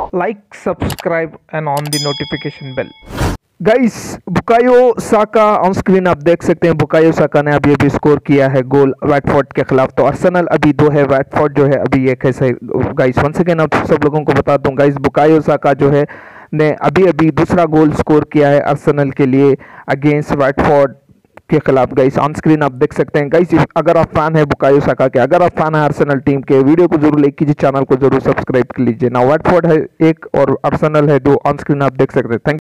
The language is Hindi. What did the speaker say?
like, subscribe and on the notification bell. Guys Bukayo Saka on screen आप देख सकते हैं। बुकायो साका ने अभी अभी स्कोर किया है गोल वाटफोर्ड के खिलाफ। तो अर्सेनल अभी 2 है, वाटफोर्ड जो है अभी 1 है। गाइस वंस अगेन आप सब लोगों को बता दूं गाइस, बुकायो साका जो है ने अभी अभी दूसरा गोल स्कोर किया है अर्सेनल के लिए अगेंस्ट वाटफोर्ड के खिलाफ। गाइस ऑन स्क्रीन आप देख सकते हैं। गाइस अगर आप फैन है बुकायो साका के, अगर आप फैन है अर्सेनल टीम के, वीडियो को जरूर लाइक कीजिए, चैनल को जरूर सब्सक्राइब कर लीजिए ना। वाटफोर्ड है 1 और अर्सेनल है 2, ऑन स्क्रीन आप देख सकते हैं। थैंक